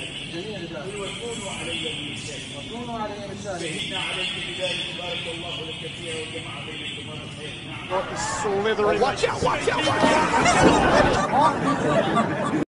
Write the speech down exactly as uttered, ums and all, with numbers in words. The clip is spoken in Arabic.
جميع ذلك. وكونوا علي باللسان. وكونوا علي باللسان. شهدنا عليك بذلك بارك الله لك فيها وجمع بينكم الخير. نعم. Slithering. Watch out! Watch out! Watch out!